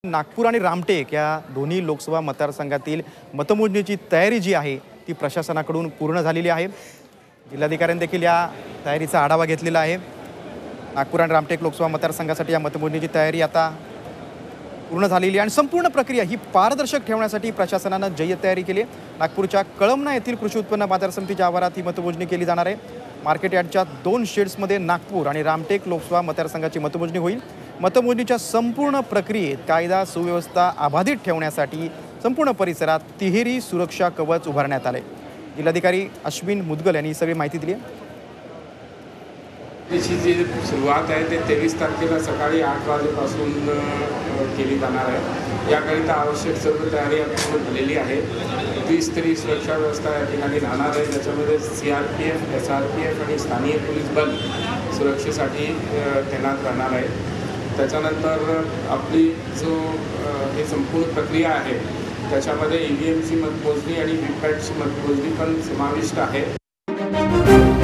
नागपूर आणि रामटेक या दोन्ही लोकसभा मतदारसंघातील मतमोजणीची तयारी जी आहे ती प्रशासनाकडून पूर्ण झालेली आहे। जिल्हाधिकाऱ्यांनी देखील या तयारीचा आढावा घेतलेला आहे। नागपूर आणि रामटेक लोकसभा मतदारसंघासाठी या मतमोजणीची तयारी आता पूर्ण झालेली आहे आणि संपूर्ण प्रक्रिया ही पारदर्शक ठेवण्यासाठी प्रशासनाने जय्यत तयारी केली आहे। नागपूरच्या कळमना येथील कृषी उत्पन्न बाजार समितीच्या आवारात ही मतमोजणी केली जाणार आहे। मार्केट यार्डच्या 2 शेड्समध्ये नागपूर आणि रामटेक लोकसभा मतदारसंघाची मतमोजणी होईल। मतमोजणीच्या संपूर्ण प्रक्रियेत कायदा सुव्यवस्था अबाधित ठेवण्यासाठी संपूर्ण परिसरात तिहेरी सुरक्षा कवच उभारण्यात आले। जिल्हाधिकारी अश्विन मुदगल यांनी सगळी माहिती दिली आहे। त्याची जी सुरुवात आहे ते 23 तारखेला सकाळी 8 वाजेपासून केली जाणार आहे। याकरिता आवश्यक सर्व तयारी पूर्ण झालेली आहे। 20 तरी सुरक्षा व्यवस्था या ठिकाणी राहणार आहे, ज्याच्यामध्ये CRPF, SRPF आणि स्थानिक पोलीस बल सुरक्षेसाठी तैनात राहणार आहे। त्याच्यानंतर आपली जो हे संपूर्ण प्रक्रिया आहे त्याच्यामध्ये EVMची मतमोजणी आणि VVPATची मतमोजणी पण समाविष्ट आहे।